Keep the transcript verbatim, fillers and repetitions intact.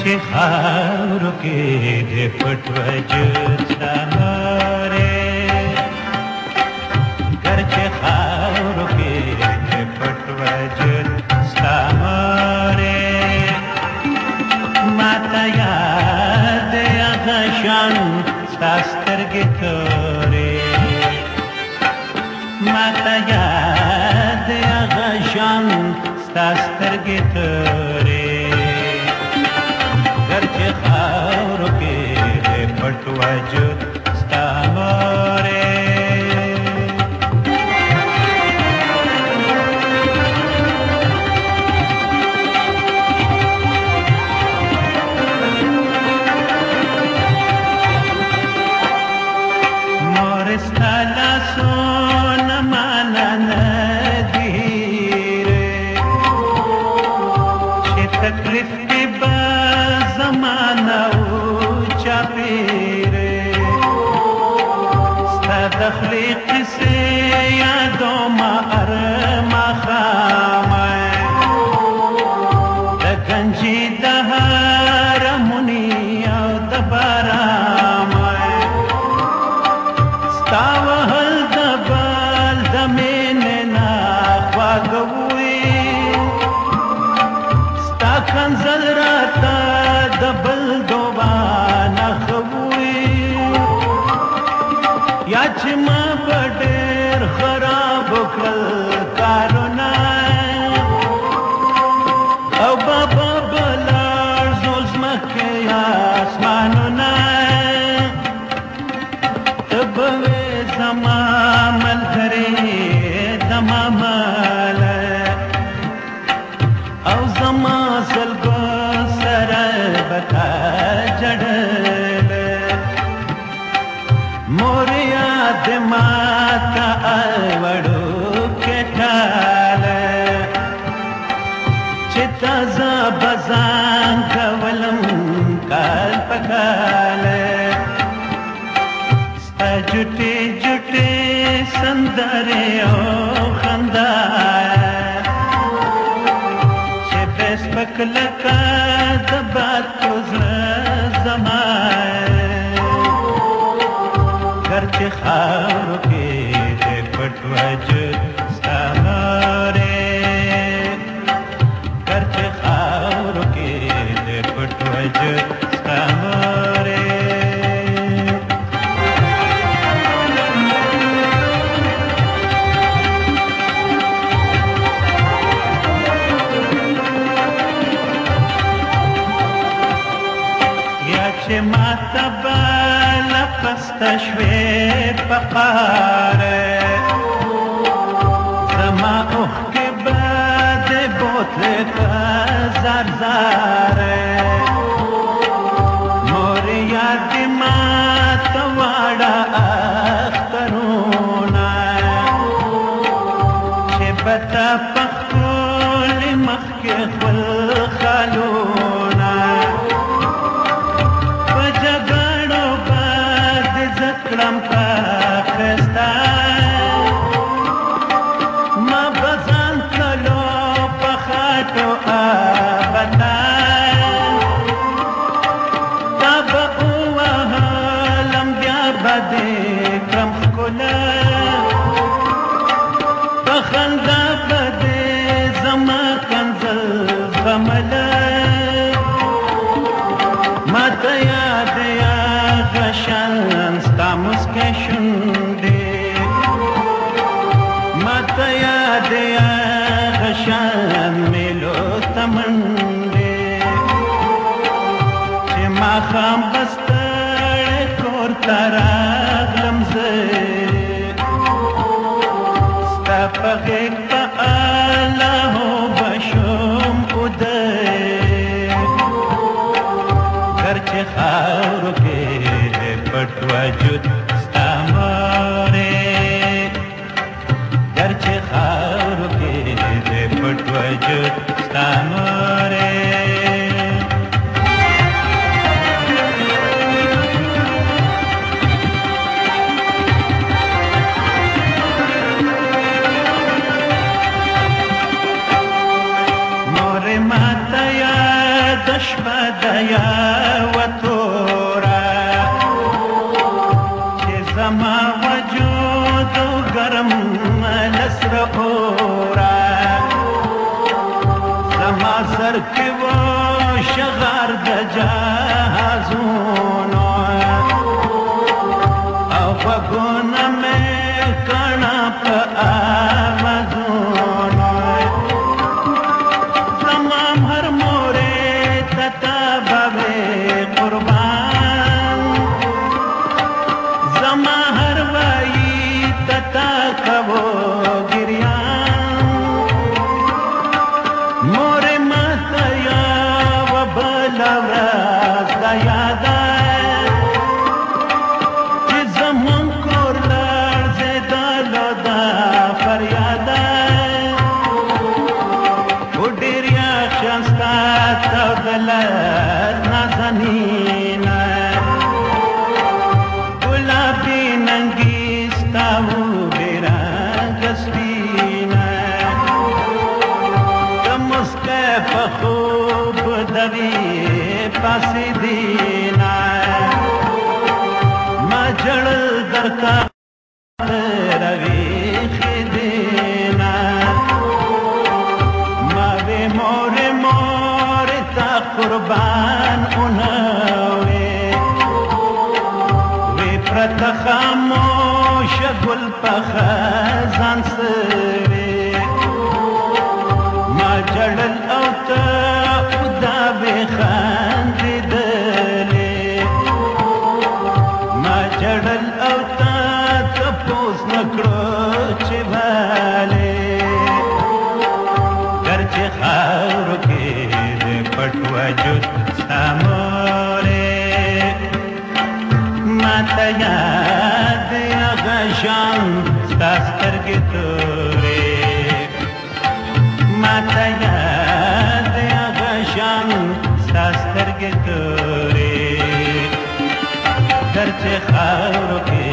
چې خاورو کې دې پټ وجود ستا مورې ګر چې خاورو کې دې پټ وجود ستا مورې ماته یاد دی هغه شان ستا سترګې تورې ماته یاد دی هغه شان ستا سترګې تورې ګر چې خاورو کې دې پټ وجود ستا مورې مورې ستا لاسونه مانا نه دي هیرې چې تکلیف دې به زمانه و چاپېرې ستا د خولې قصې یادومه هر ماښامه د ګنجي د هرموني او د بارامه ستا وهل د بال د مینې نه خواږه وي ستا کنځل راته د بل دوبانه ښه وي یا چې ما به ډېر خراب کړل کارونه او بابا به لړزول ځمکې اسمانونه ته به وې زما ملګرې زما ملک او زما سلګو سره به تا جړل مور یاد ماته وړوکې ټاله چې تازه به ځان کولم کال په کاله ستا جوټې جوټې سندرې او خندا چې بې سپک لکه د باد په زړه زما ګر چې خاورو کې دې پټ وجود ستا مورې ګر چې خاورو کې دې پټ وجود ستا مورې چې ماته به لپسته شوې په قاره زما اوښکې به دې بوتلې په زار زاره مورې یاد دې ماته واړه اخترونه چې به تا په ښکلي مخ کې خپل خالونه کړم پاکستا ما بزان کلو په خاطو آبتا تا به ووهلم بیا به دې کړم ښکلا په خندا به دې زما کنځل زغمله ماته یاد هغه شان ستا مسکۍ شونډې ماته یاد هغه شان میلو ته منډې چې ماښام به ستړی کور ته راغلم زه ستا په غېږ په الله به شوم اودی ګر چې خاورو کې دې پټ وجود ستا مورې ګر چې خاورو کې دې پټ وجود ستا مورې مورې ماته یاد شپه د درتا رویخ دینا ما به مور مور تا قربان اونوی وی پرت خاموش گل پخزان سوی ما جړل او تا خدا به خندیدلې ما جړل او تا تپوس نکړو چې والے ګرځي خاورو کې د پټ وجود سامورې ما ته یاد هغه شان ستا سترګې تورې ما ته یاد هغه شان ستا سترګې تورې ګرځي خاورو کې